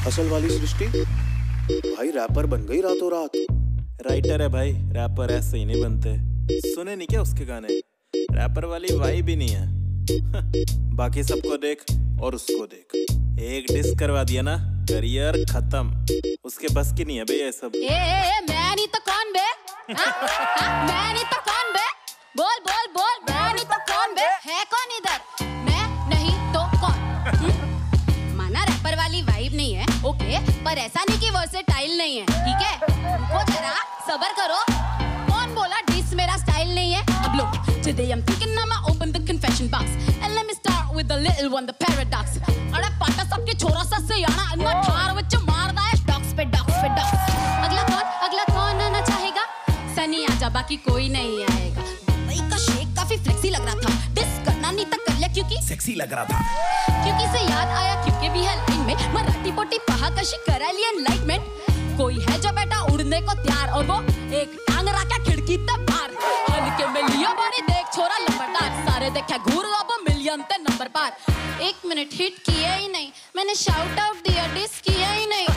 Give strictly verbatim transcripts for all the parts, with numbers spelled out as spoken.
असल वाली सृष्टि भाई रैपर बन गई रातों रात। राइटर है भाई, रैपर ऐसे ही नहीं बनते। सुने नहीं क्या उसके गाने? रैपर वाली वाइब ही नहीं है। बाकी सबको देख और उसको देख, एक डिस करवा दिया ना, करियर खत्म। उसके बस की नहीं है बे ये सब। ए, ए, ए, मैं नहीं तो कौन बे? हा? हा? मैं नहीं तो कौन बे? बोल बोल बोल, मैं नहीं तो कौन बे? है कौन इधर? मैं नहीं तो कौन? माना रैपर वाली वाइब नहीं है, ओके, पर ऐसा नहीं कि वर्सेटाइल नहीं है, ठीक है? रुको जरा, सबर करो। कौन बोला डिस मेरा स्टाइल नहीं है? अब लो, today I'm thinking I'ma open the confession box and let me start with the little one, the paradox. अरे पाटा सबके छोरा सा से याना अन्ना ठार विच मारदा है डॉक्स पे डॉक्स पे डॉक्स। अगला कौन अगला कौन आना चाहेगा? सनी आजा, बाकी कोई नहीं आएगा। भाई का शेक काफी फ्लेक्सी लग रहा था, डिस करना नहीं था कर लिया क्योंकि सेक्सी लग रहा था। क्योंकि से याद आया क्योंकि भी है लाइन में मराठी पोटी पहा कशी करा ली एनलाइटमेंट। कोई है जो बेटा उड़ने को तैयार और वो एक टांग रखा खिड़की तक बाहर। हल्के में लिया बड़ी देख छोरा लंबरदार, सारे देखे घूर अब मिलियन ते नंबर पार। एक मिनट हिट किया ही नहीं, मैंने शाउट आउट दिया, डिस किया ही नहीं।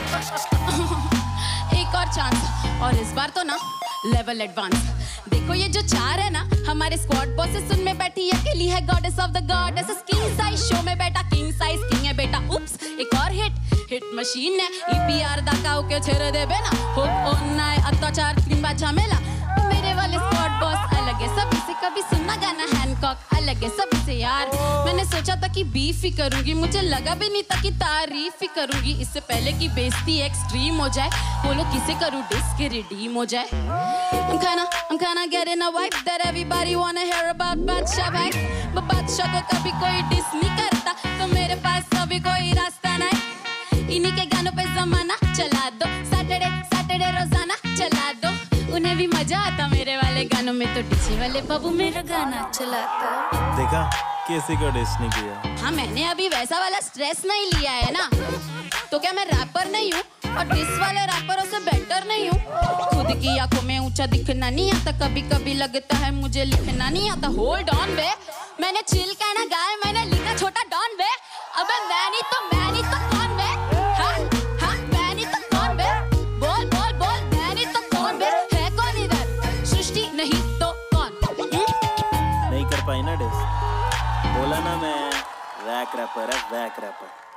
एक और चांस, और इस बार तो ना लेवल एडवांस। देखो ये जो चार है ना, हमारे स्क्वाड बॉसेस उनमें बैठी अकेली है goddess of the goddess. King size show में बैठा किंग साइज किंग है बेटा। उप्स, एक और हिट हिट मशीन है ईपीआर दा काऊ के छेरे दे बेना। हुक ऑन है अत्याचार क्रीम झमेला। मेरे वाले स्क्वाड बॉस अलग है सभी से, कभी सुनना गाना हैंकॉक अलग है सभी से यार। मैंने सोचा था कि बीफ ही करूंगी, मुझे लगा भी नहीं था कि तारीफ ही करूंगी। इससे पहले कि बेइज्जती एक्सट्रीम हो जाए, बोलो किसे करूं डिस के रिडीम हो जाए। I'm kinda, I'm kinda getting a vibe that everybody wanna hear about बादशाह भाई। but बादशाह को कभी कोई डिस नहीं करता, तो मेरे पास अभी कोई रास्ता नहीं। इन्हीं के गानों पे जमाना चला दो, सैटरडे सैटरडे रोजाना चला दो। उन्हें भी मजा आता मेरे वाले गानों में, तो डीजे वाले बाबू मेरा गाना चलाता। देखा किसी को डिस नहीं किया। हाँ, मैंने अभी वैसा वाला स्ट्रेस नहीं लिया है ना, तो क्या मैं रैपर नहीं हूँ और डिस वाले रैपरों से बेटर नहीं हूँ? खुद की आंखों में ऊंचा दिखना नहीं आता, कभी कभी लगता है मुझे लिखना नहीं आता। होल्ड ऑन बे, मैंने चिल कहना गाया, मैंने लिखा छोटा डॉन बे। अबे मैं नहीं तो मैं नहीं तो कौन बे? हाँ हाँ मैं नहीं तो कौन बे? बोल बोल बोल, मैं नहीं तो कौन बे? है कौन इधर? सृष्टि नहीं तो कौन? नहीं कर पाई ना डिस, बोला ना मैं वैक रैपर है, वैक रैपर।